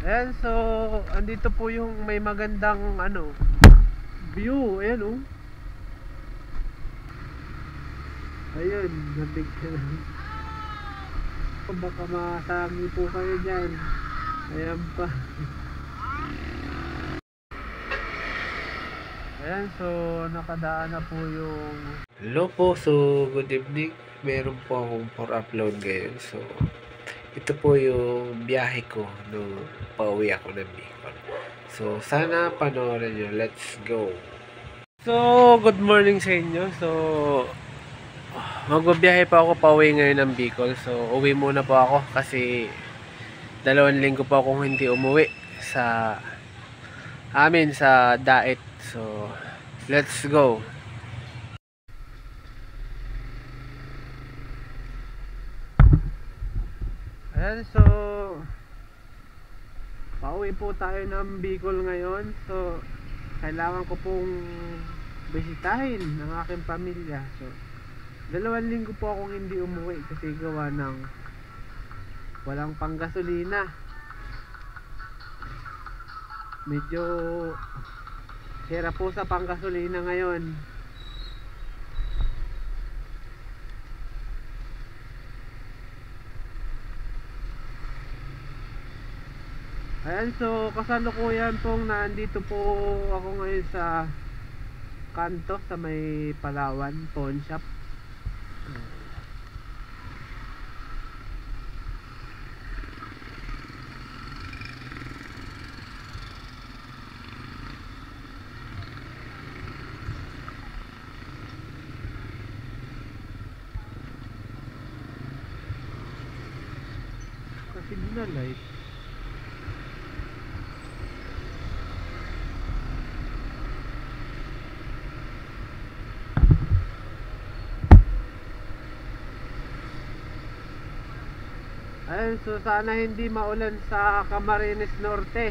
Ayan, so andito po yung may magandang view. Ayan oh. Ayun, nabig baka matangi po kayo dyan. Ayan pa. Ayan, so nakadaan na po yung hello po, so good evening. Meron po akong for upload ngayon. So ito po yung biyahe ko nung pauwi ako ng Bicol. So sana panoorin nyo. Let's go. So good morning sa inyo. So magbabiyahe pa ako pauwi ngayon ng Bicol. So uwi muna po ako kasi 2 linggo pa akong hindi umuwi sa amin sa Daet. So let's go. Ayan, so pauwi po tayo ng Bicol ngayon. So kailangan ko pong bisitahin ng aking pamilya. So 2 linggo po akong hindi umuwi kasi gawa ng walang panggasolina. Medyo sira po sa panggasolina ngayon. Ayan, so kasalukuyan pong nandito po ako ngayon sa kanto sa may Palawan pawn shop. Kasi na light. Ayun, so sana hindi maulan sa Camarines Norte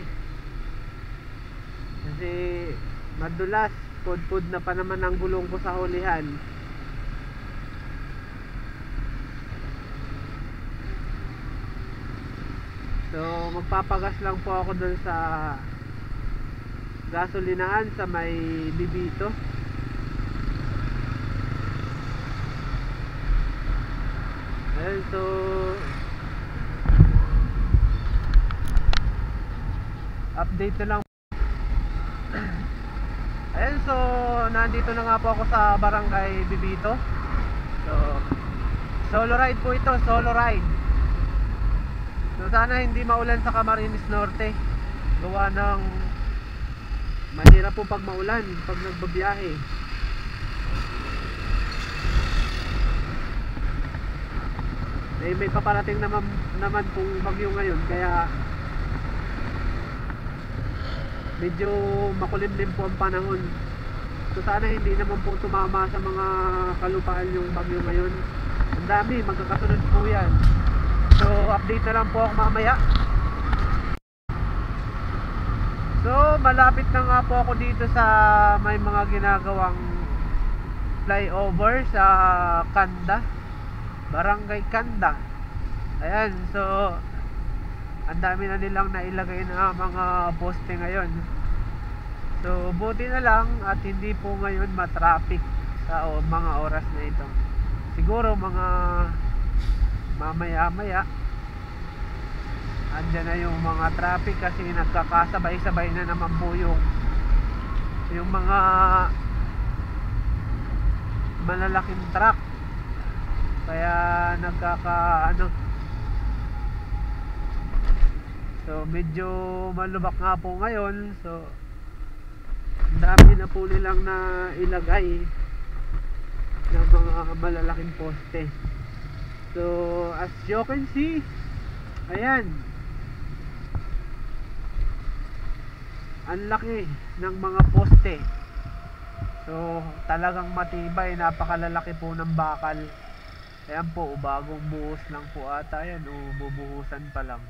kasi madulas, pudpud na pa naman ang gulong ko sa hulihan. So magpapagas lang po ako dun sa gasolinahan sa may Bibito. Ayun, so update na lang. Ayun, so nandito na nga po ako sa barangay Bibito. So solo ride po ito, solo ride. So sana hindi maulan sa Camarines Norte. Gawa ng mahirap po pag maulan pag nagbabiyahe. May paparating naman pong bagyo ngayon, kaya medyo makulimlim po ang panahon. So sana hindi naman po tumama sa mga kalupaan yung bagyo ngayon. Ang dami, magkakasunod po yan. So update na lang po ako mamaya. So malapit na nga po ako dito sa may mga ginagawang flyover sa Kanda, Barangay Kanda. Ayan, so ang dami na nilang nailagay na mga poste ngayon. So buti na lang at hindi po ngayon matraffic sa mga oras na ito. Siguro mga mamaya-maya andyan na yung mga traffic kasi nagkakasabay-sabay na naman po yung mga malalaking truck, kaya so medyo malubak nga po ngayon. So ang dami na po nilang na ilagay ng mga malalaking poste. So as you can see, ayan, ang laki ng mga poste. So talagang matibay, napakalalaki po ng bakal. Ayan po, bagong buhos lang po ata yan o bubuhusan pa lang.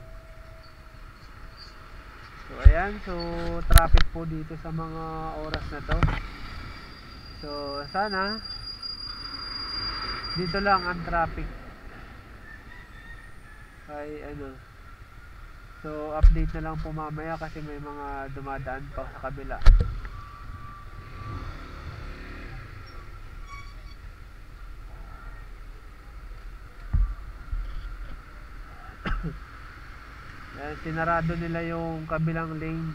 So ayan, so traffic po dito sa mga oras na to. So sana dito lang ang traffic ay So update na lang po mamaya kasi may mga dumadaan pa sa kabila. Sinarado nila yung kabilang lane.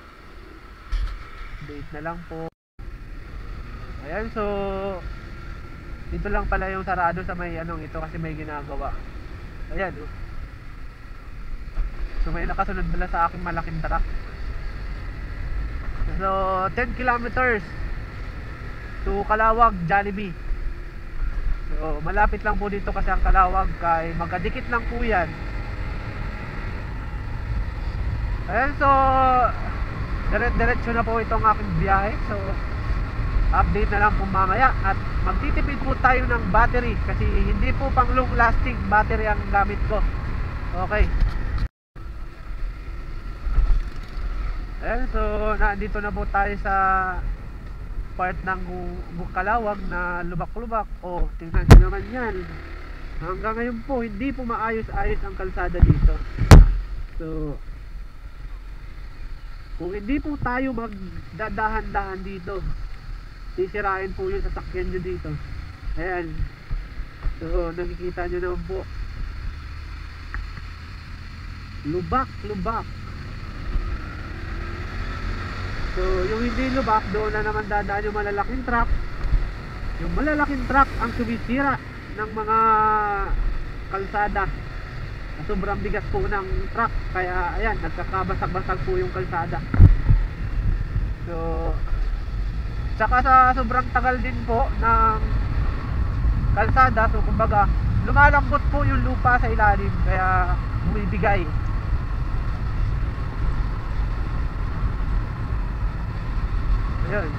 Update na lang po. Ayan, so dito lang pala yung sarado sa may ito kasi may ginagawa. Ayan, oh. So may nakasunod pala sa aking malaking truck. So 10 kilometers to Calawag, Jollibee. So malapit lang po dito kasi ang Calawag, kay magkadikit lang po yan. Ayan, so diretso na po itong aking biyahe. So update na lang po mamaya. At magtitipid po tayo ng battery kasi hindi po pang long lasting battery ang gamit ko. Okay. Ayan, so nandito na po tayo sa part ng Calawag na lubak-lubak. Oh, tingnan nyo naman yan. Hanggang ngayon po hindi po maayos-ayos ang kalsada dito. So kung hindi po tayo magdadahan-dahan dito, sisirain po yung sasakyan nyo dito. Ayan. So nakikita nyo naman po, lubak-lubak. So yung hindi lubak, doon na naman dadaan yung malalaking truck. Yung malalaking truck ang sumisira ng mga kalsada. Sobrang bigas po ng truck, kaya ayan, nagkakabasag-basag po yung kalsada. So tsaka sa sobrang tagal din po ng kalsada, so kumbaga lumalambot po yung lupa sa ilalim, kaya bumibigay. Ayun.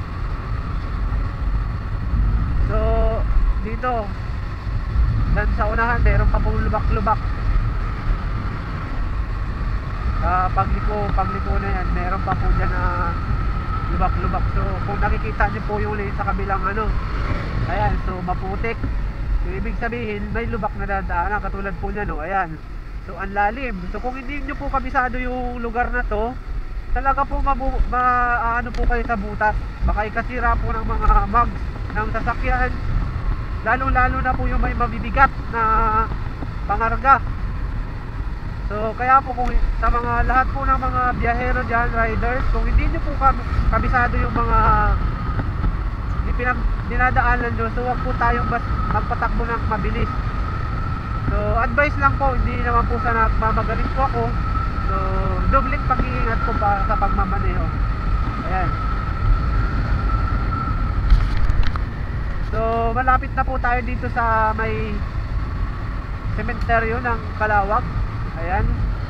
So dito dan sa unahan meron pa pong lubak-lubak. Pagliko na yan, meron pa po dyan na lubak-lubak. So kung nakikita niyo po yung lane sa kabilang ayan, so maputik. So ibig sabihin may lubak na dadaanan, katulad po niya, no? Ayan, so ang lalim. So kung hindi niyo po kabisado yung lugar na to, talaga po ano po kayo sa butas. Baka ikasira po ng mga mugs ng sasakyan, lalo na po yung may mabibigat na pangarga. So kaya po kung sa mga lahat po ng mga biyahero dyan, riders, kung hindi nyo po kabisado yung mga dinadaanan nyo, so wag po tayong magpatakbo ng mabilis. So advice lang po, hindi naman po sa nagmamagaling po ako. So dobling pag-iingat po pa sa pagmamaneho. Ayan. So malapit na po tayo dito sa may sementeryo ng Calawag. Ayan.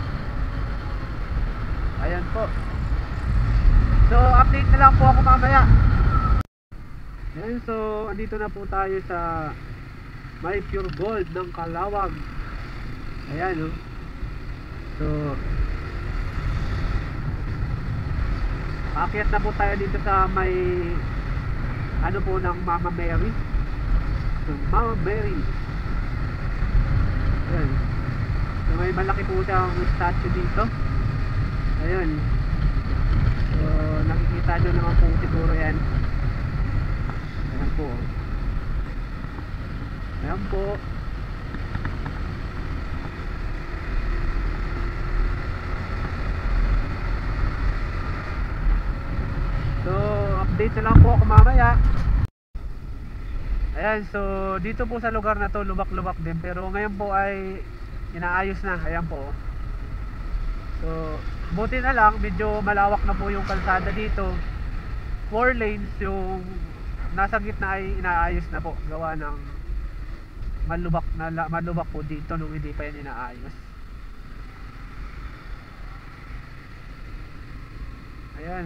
Ayan po. So update na lang po ako mamaya. Ayan, so andito na po tayo sa may pure gold ng Calawag. Ayan, oh. So aakyat na po tayo dito sa may po ng Mama Mary. So Mama Mary. Ayan. So may malaki po siyang statue dito. Ayun. So nakikita nyo naman po siguro yan. Ayan po. Ayan po. So update na lang po ako mamaya. Ayan, so dito po sa lugar na to lubak-lubak din, pero ngayon po ay inaayos na. Ayan po. So buti na lang, medyo malawak na po yung kalsada dito. 4 lanes, yung nasa gitna ay inaayos na po, gawa ng malubak po dito nung hindi pa yan inaayos. Ayan.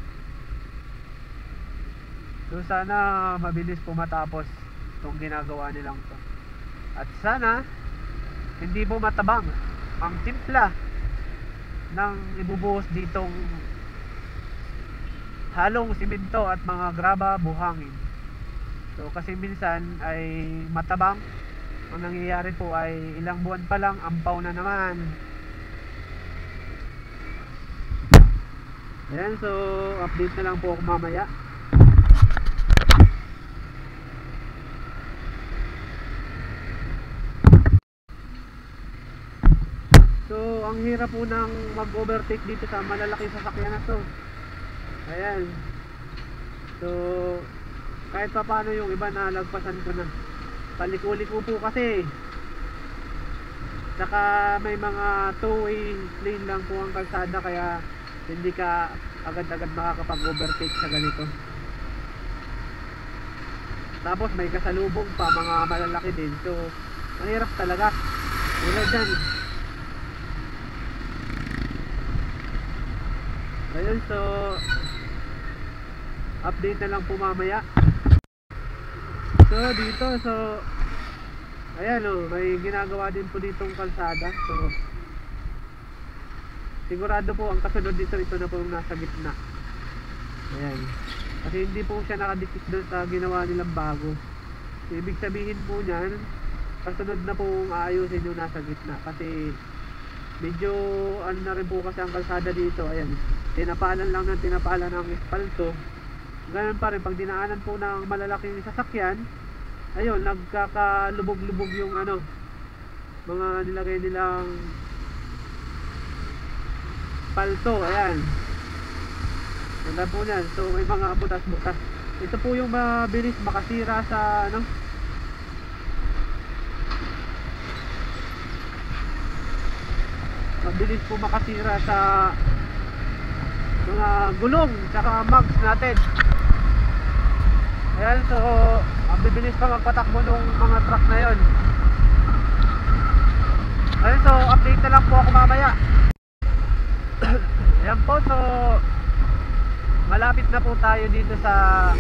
So sana mabilis po matapos itong ginagawa nilang to. At sana hindi po matabang ang timpla ng ibubuhos ditong halong simento at mga graba buhangin. So kasi minsan ay matabang, ang nangyayari po ay ilang buwan pa lang ampaw na naman. Ayan, so update na lang po ako mamaya. So ang hirap po ng mag-overtake dito sa malalaking sasakyan na to. Ayan. So kahit pa paano yung iba nalagpasan ko na. Paliko-liko po kasi. Saka may mga two-way lane lang po ang kalsada, kaya hindi ka agad-agad makakapag-overtake sa ganito. Tapos may kasalubong pa, mga malalaki din. So mahirap talaga. Tulad dyan. Ayun, so update na lang po mamaya. So dito, so ayan o, may ginagawa din po ditong kalsada. So sigurado po ang kasunod dito, ito na po yung nasa gitna. Ayan, kasi hindi po siya nakadikit doon sa ginawa nilang bago. So, ibig sabihin po niyan, kasunod na po yung aayusin yung nasa gitna. Kasi medyo ano na rin po kasi ang kalsada dito. Ayan, tinapalan lang ng tinapalan ng espalto. Ganun pa rin, pag dinaanan po ng malalaking sasakyan, ayun, nagkakalubog-lubog yung ano, mga nilagay nilang palto. Ayan, ganda po yan. So may mga butas-butas. Ito po yung mabilis makasira sa ano, mabilis po makasira sa mga gulong tsaka mags natin. Ayan, so ang bibilis pa magpatakbo nung mga truck na yon. Ayan, so update na lang po ako mamaya. Ayan po, so malapit na po tayo dito sa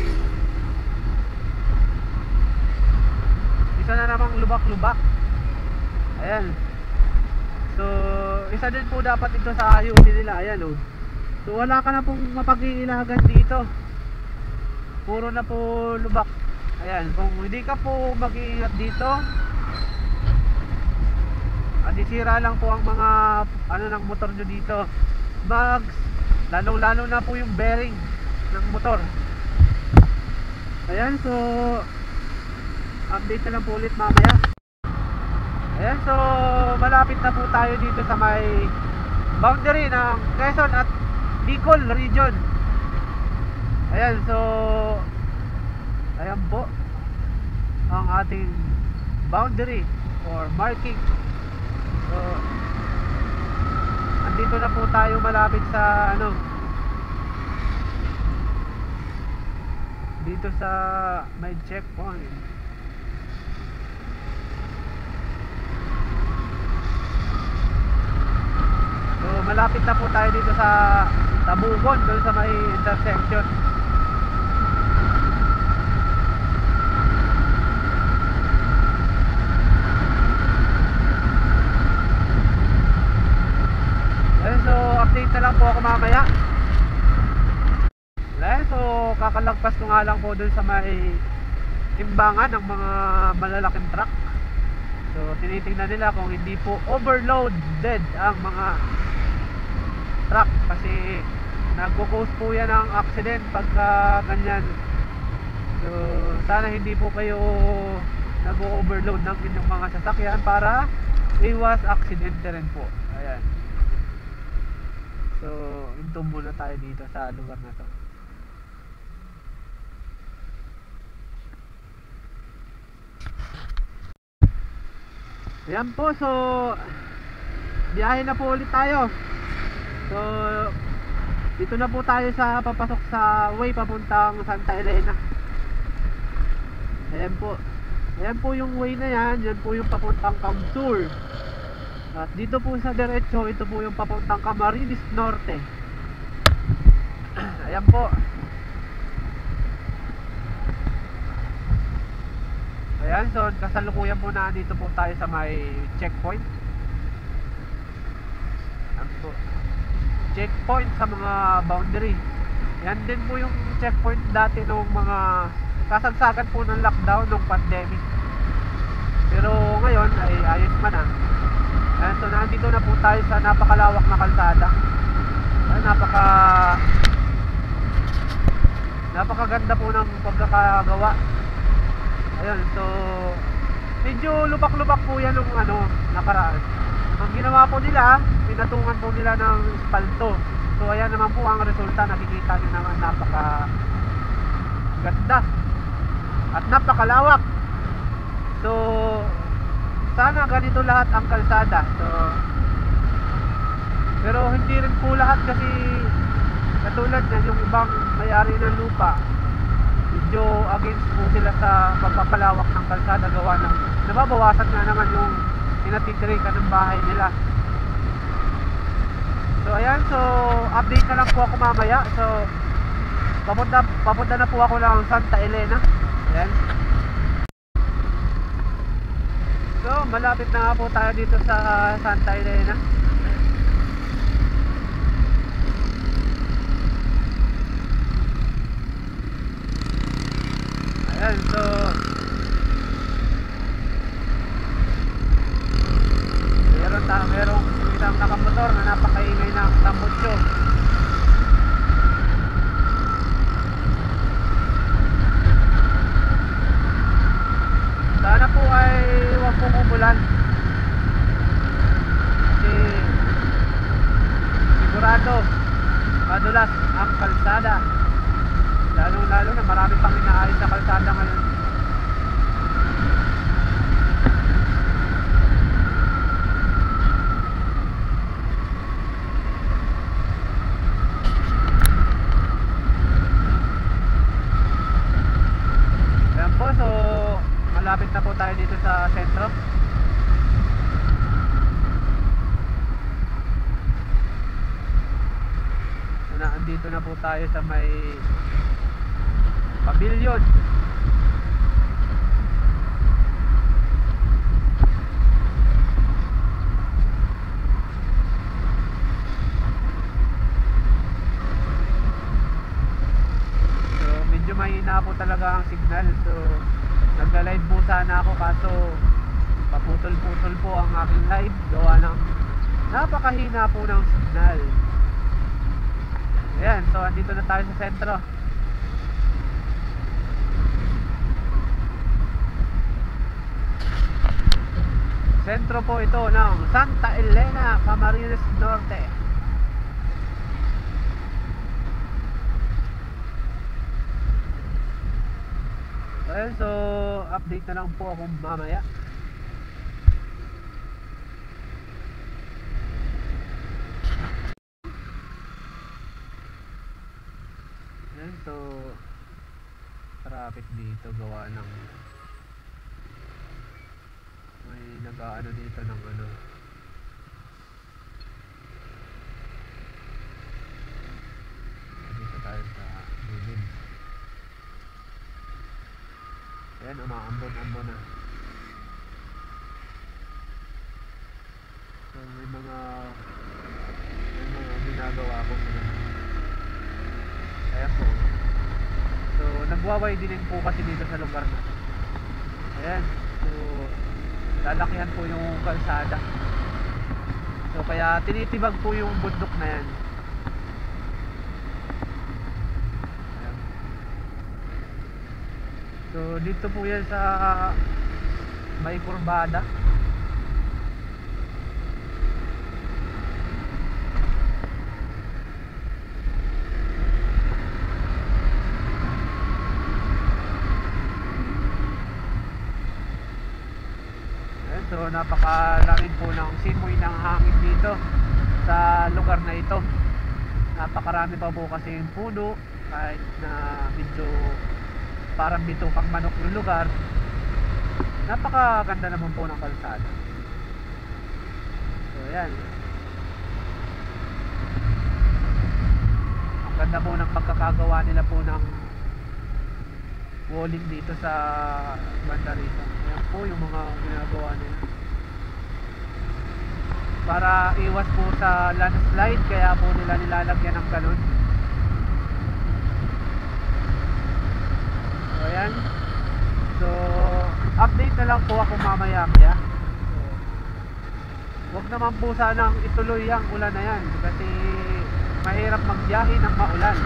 isa na namang lubak-lubak. Ayan, so isa din po dapat ito sa ayusin nila. Ayan o, so wala ka na pong mapag-iilagan dito, puro na po lubak. Ayan, kung hindi ka po mag-iingat dito, sira lang po ang mga ano ng motor nyo dito, bags, lalo na po yung bearing ng motor. Ayan, so update na lang po ulit mamaya. Ayan, so malapit na po tayo dito sa may boundary ng Quezon at Bicol region. Ayan, so ayan po ang ating boundary or marking. So andito na po tayo malapit sa ano, dito sa may checkpoint. So malapit na po tayo dito sa Tabugon, doon sa may intersection. So update na lang po ako mamaya. So kakalagpas ko nga lang po dun sa may timbangan ng mga malalaking truck. So tinitingnan nila kung hindi po overloaded ang mga truck, kasi nagko-cause po yan ng accident pagka ganyan. So sana hindi po kayo nag-overload ng inyong mga sasakyan para iwas aksidente rin po. Ayan. So, hinto muna tayo dito sa lugar na to. Ayan po, so biyahe na po ulit tayo. So, dito na po tayo sa papasok sa way papuntang Santa Elena. Ayan po. Ayan po yung way na yan. Yan po yung papuntang Camsur. At dito po sa diretso, ito po yung papuntang Camarines Norte. Ayan po. Ayan, so kasalukuyan po na dito po tayo sa may checkpoint. Ayan po, checkpoint sa mga boundary. Yan din po yung checkpoint dati nung mga kasagsagan po ng lockdown nung pandemic. Pero ngayon ay ayos man ah. Ayan, so nandito na po tayo sa napakalawak na kalsada. Ay, napakaganda po ng pagkakagawa. Ayun, so medyo lubak-lubak po yan nung nakaraan. Ang ginawa po nila, pinatungan po nila ng espalto. So ayan naman po ang resulta, nakikita nyo naman, napaka ganda at napakalawak. So sana ganito lahat ang kalsada. So pero hindi rin po lahat, kasi katulad yan, yung ibang may-ari ng lupa, medyo against po sila sa pagpapalawak ng kalsada, gawa ng nababawasan nga naman yung tinatitirikan ng bahay nila. So ayan, so update na lang po ako mamaya. So papunta na po ako ng Santa Elena. Ayan. So malapit na nga po tayo dito sa Santa Elena. Ayan, so merong isang nakamotor na napakaingay ng tambutso. Sana po ay huwag pong umulan, kasi sigurado madulas ang kalsada, lalong lalo na marami pang inaayos sa kalsada ngayon. So malapit na po tayo dito sa sentro. So naandito na po tayo sa may pavilion. So medyo mahina po talaga ang signal. So nagla-live po sana ako, kaso paputol-putol po ang aking live gawa ng napakahina po ng signal. Ayan, so andito na tayo sa sentro. Sentro po ito ng Santa Elena, Camarines Norte. Ayan, so update na lang po ako mamaya. Ayan, so traffic dito gawa ng may nag-aano dito ng dito tayo sa gilid. Ayan, umaambon-ambon na. So may mga ginagawa ko sila. Ayan po. So nagwaway din po kasi dito sa lugar na. Ayan, so lalakihan po yung kalsada. So kaya tinitibag po yung bundok na yan. So dito po yan sa may kurbada. So napakalamig po ng simoy ng hangin dito sa lugar na ito. Napakarami pa po kasi yung puno, kahit na medyo parang bitukang manok yung lugar. Napakaganda naman po ng kalsada. So ayan, ang ganda po ng pagkakagawa nila po ng walling dito sa banda rito. Ayan po yung mga ginagawa nila para iwas po sa landslide, kaya po nila nilalagyan ng galon. So ayan, so update na lang po ako mamaya. So, wag naman po sanang ituloy ang ulan na yan, kasi mahirap magbiyahe ng maulan.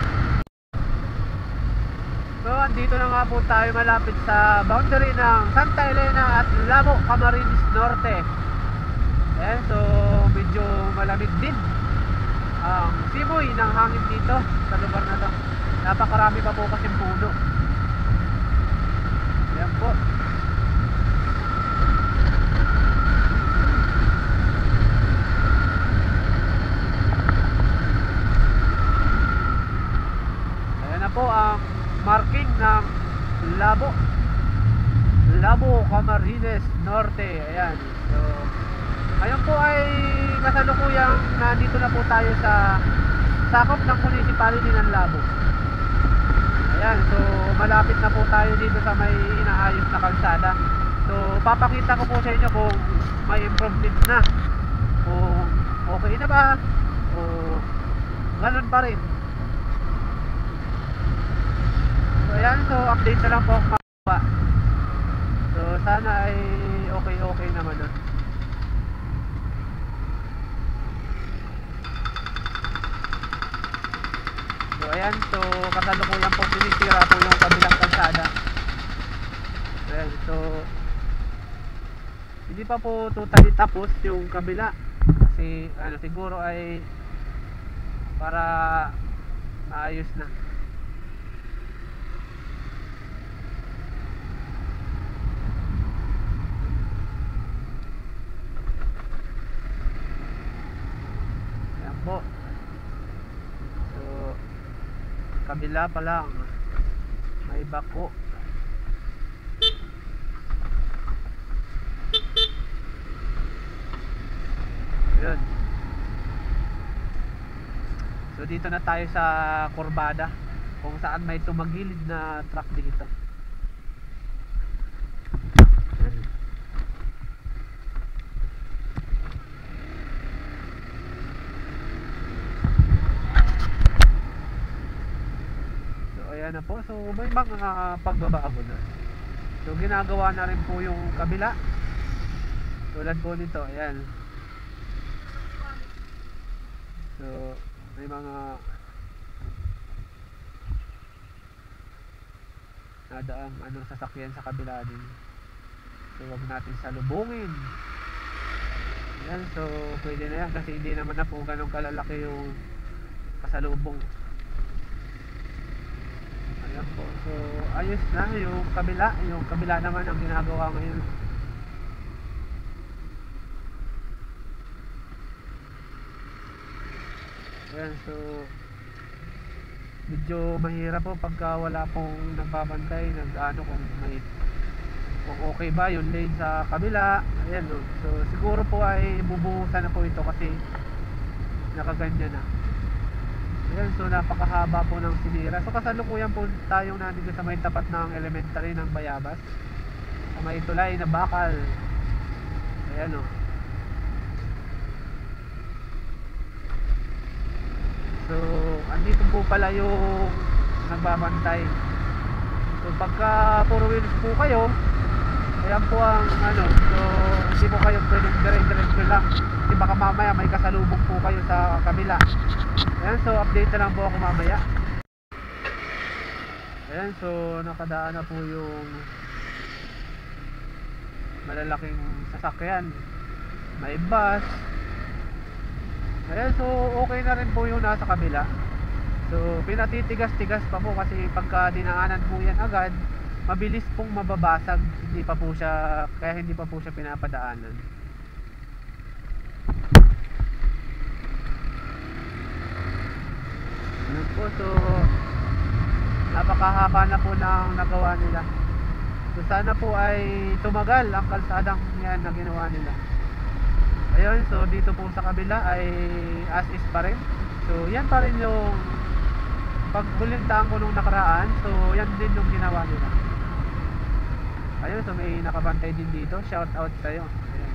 So andito na nga po tayo malapit sa boundary ng Santa Elena at Labo, Camarines Norte. Ayan, so medyo malamig din ang simoy ng hangin dito sa lugar na to. Napakarami pa po kasing puno. Ayan po. Ayan na po ang marking ng Labo, Camarines Norte. Ayan. So ngayon po ay kasalukuyang nandito na po tayo sa sakop ng municipality ng Labo. Ayan, so malapit na po tayo dito sa may inaayos na kalsada. So papakita ko po sa inyo kung may improvement na, kung okay na ba o ganun pa rin. So ayan, so update na lang po ako makawa. So sana ay okay naman na. So ayan, so kasalukuyan po sinisira po yung kabilang kalsada. Ayan, so hindi pa po totally tapos yung kabila kasi siguro ay para maayos na. Ayan po. Kabila pa lang may bako. Ayun. So dito na tayo sa kurbada kung saan may tumagilid na truck dito. Ayan na po, so may mga pagbabago na. So ginagawa na rin po yung kabila. Tulad po nito, ayan. So may mga nadaang sasakyan sa kabila din. So wag natin salubungin. Ayan, so pwede na yan kasi hindi naman na po ganun kalalaki yung kasalubong. Ayan po. So ayos na yung kabila naman ang ginagawa ngayon. Ayan, so medyo mahirap po pagka wala pong nagbabantay kung okay ba yung lane sa kabila. Ayan, no? So siguro po ay bubuhusan na po ito kasi nakaganyan na. Ayan, so napakahaba po ng sinira. So kasalukuyan po tayong nandito sa may tapat ng elementary ng Bayabas, sa may tulay na bakal. Ayan, o. So andito po pala yung nagbabantay. So pagka puro wheels po kayo, ayan po ang so hindi po kayo pwedeng dire-diretso lang kasi baka mamaya may kasalubong po kayo sa kabila. Ayan, so update na lang po ako mamaya. Ayan, so nakadaan na po yung malalaking sasakyan, may bus. Ayan, so okay na rin po yung nasa kabila. So pinatitigas-tigas pa po kasi pagka dinaanan po yan agad, mabilis pong mababasag. Kaya hindi pa po siya pinapadaanan. Ano po, so napakahaba na po ng nagawa nila. So sana po ay tumagal ang kalsadang yan na ginawa nila. Ayun, so dito po sa kabila ay as is pa rin. So yan pa rin yung pagbulintaan ko nung nakaraan. So yan din yung ginawa nila. Ayun, so may nakabantay din dito. Shout out sa'yo. Ayun.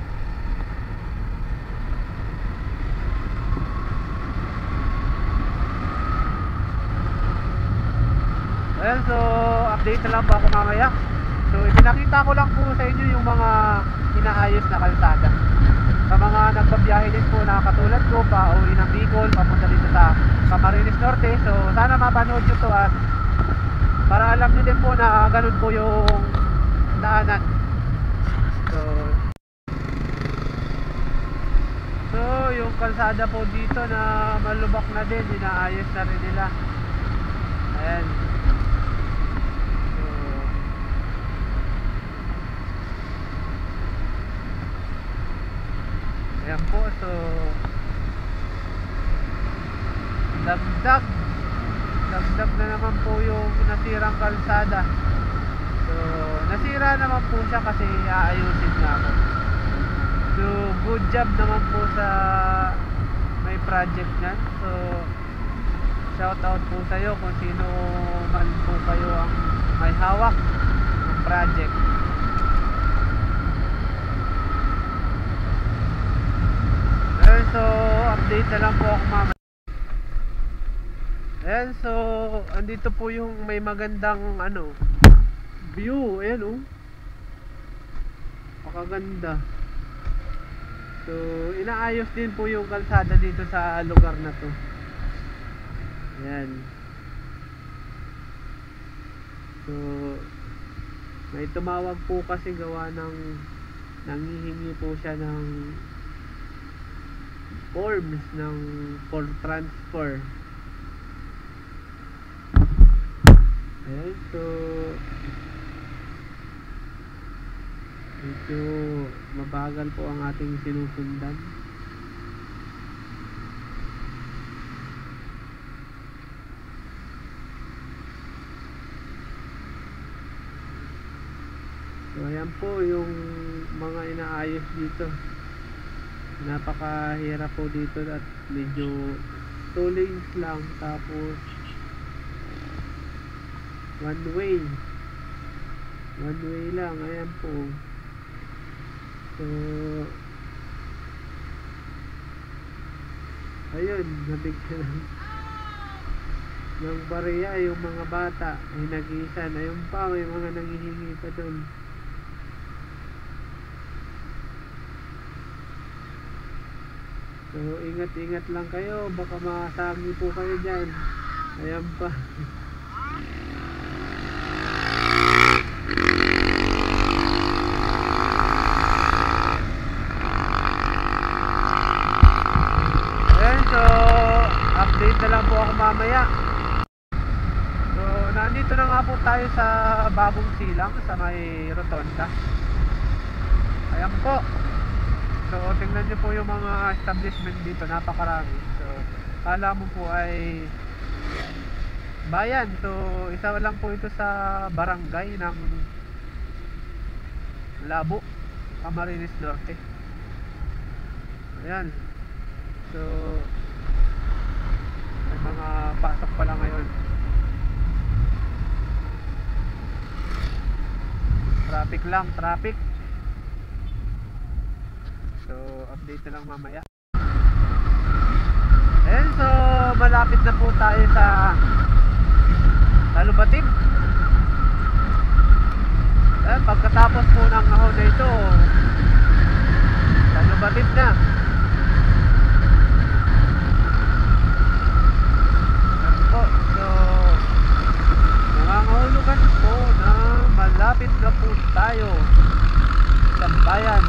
Ayun, so update na lang po ako mamaya. So ipinakita ko lang po sa inyo yung mga inaayos na kalsada. sa mga nagbabiyahe din po na katulad ko pa uwi ng Bicol papunta dito sa Camarines Norte. So sana mapanood nyo to at para alam nyo din po na ganun po yung daanan. So yung kalsada po dito na malubak na din, inaayos na rin nila. Ayan. Ayan po, so dagdag na naman po yung nasirang kalsada. So nasira naman po siya kasi aayusin nga po. So good job naman po sa may project nyan. So shout out po sa iyo kung sino man po kayo ang may hawak ng project. So update na lang po ako mamaya. Ayan, so andito po yung may magandang view. Ayan oh, pakaganda. So inaayos din po yung kalsada dito sa lugar na to. Ayan. So may tumawag po kasi gawa ng nanghihingi po siya ng forms for transfer. Ayan, so medyo mabagal po ang ating sinusundan. So ayan po yung mga inaayos dito. Napakahirap po dito at medyo 2 lanes lang, tapos one way lang. Ayan po. So ayun, nabigyan ng bariya yung mga bata ay nag-iisan. Ayun pa, may mga nanghihingi pa dun. So ingat-ingat lang kayo, baka masagi po kayo dyan. Ayan pa. Ayan, so update na lang po ako mamaya. So nandito na nga po tayo sa bagong silang sa may rotonda. Ayan po. So tingnan nyo po yung mga establishment dito, napakarami. So kala mo po ay bayan. So isa lang po ito sa barangay ng Labo, Camarines Norte. Ayan. So may mga pasok pala ngayon. Traffic lang, traffic. So update na lang mamaya. And so malapit na po tayo sa Talubatib. Pagkatapos po ng ahon na ito, Talubatib na. So nangangahulugan po na malapit na po tayo sa bayan.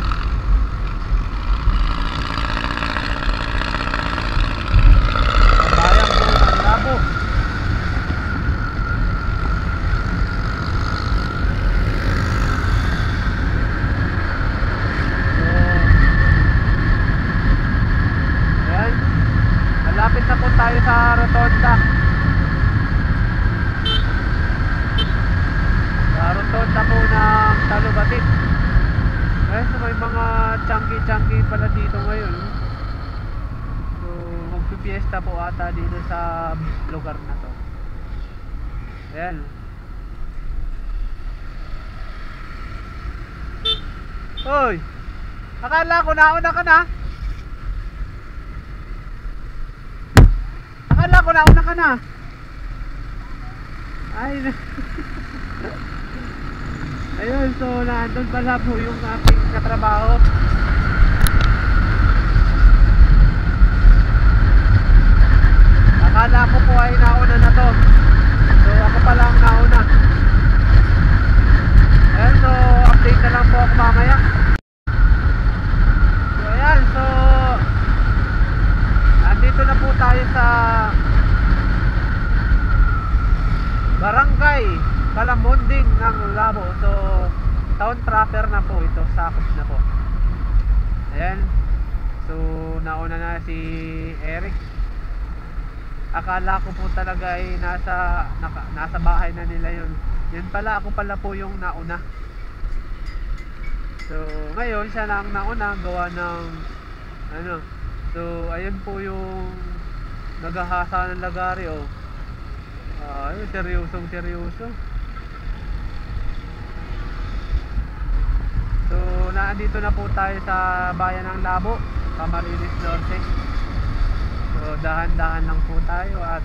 Malapit na po tayo sa rotonda. Sa rotonda po ng Talubatib. Ayun, so may mga chunky pala dito ngayon. So magpipiesta po ata dito sa lugar na to. Ayan. Hoy! Akala ko nauna ka na. Akala ko nauna ka na. Ay. Ayun, so nandun pala po yung aking katrabaho. tayo sa Barangay Kalamonding ng Labo. So town proper na po ito, sakop na po. Ayan. So nauna na si Eric. Akala ko po talaga ay nasa bahay na nila yun. Yun pala, ako pala po yung nauna. So ngayon siya lang nauna gawa ng ano. So ayun po yung naghahasa ng lagari, oh. Ayun, seryoso. So naandito na po tayo sa bayan ng Labo, Camarines Norte. So dahan-dahan lang po tayo at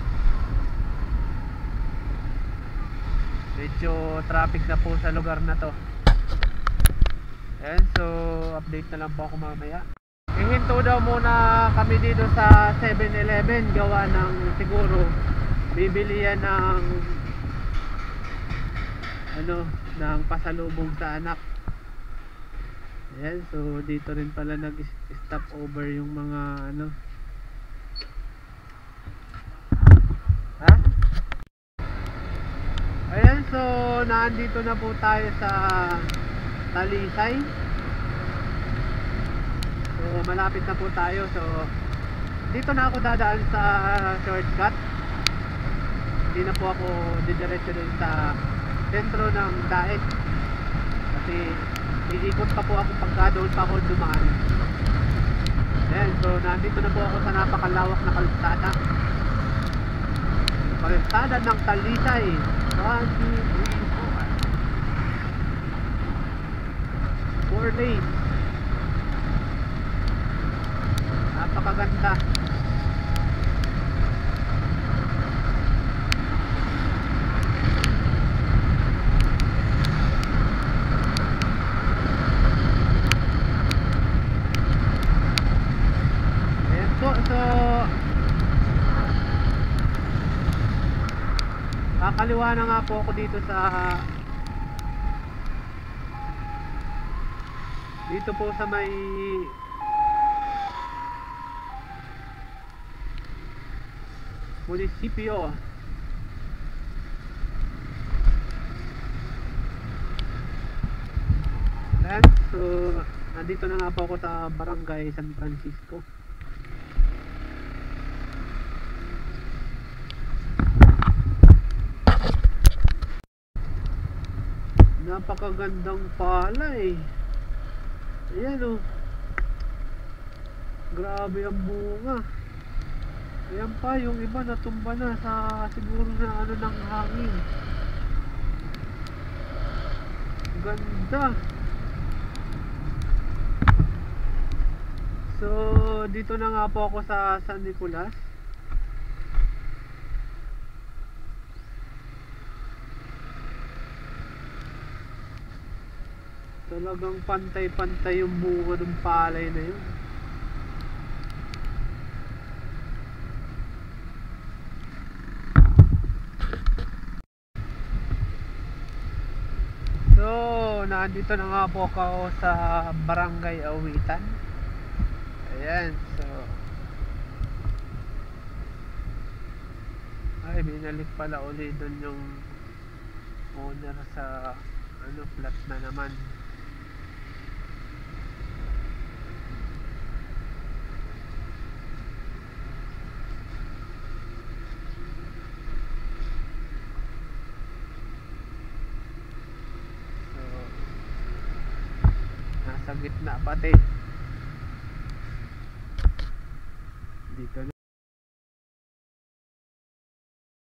medyo traffic na po sa lugar na to. Ayan, so update na lang po ako mamaya. Ihinto daw muna kami dito sa 7-Eleven gawa ng siguro bibili yan ng ng pasalubong sa anak. Ayan, so dito rin pala nag-stop over yung mga Ayan, so naandito na po tayo sa Talisay. So malapit na po tayo. So dito na ako dadaan sa shortcut. Hindi na po ako didiretso dun sa sentro ng Daet. Kasi iikot pa po ako pagka doon pa ako dumaan. Ayan, so nandito na po ako sa napakalawak na kalsada. Kalsada ng Talisay. 1, 2, 3, 4 lanes. Napakaganda. Ayan po, so kakaliwa na nga po ako dito po sa may munisipyo. Ayan, so nandito na nga po ako sa Barangay San Francisco. Napakagandang palay. Ayan, oh. Grabe ang bunga. Ayan pa, yung iba natumba na sa siguro na ng hangin. Ganda. So dito na nga po ako sa San Nicolas. Talagang pantay-pantay yung bunga ng palay na yun. So nandito na nga po ako sa Barangay Awitan. Ayan, so ay binalik pala ulit doon yung owner sa flat na naman. So nasa gitna pati dito.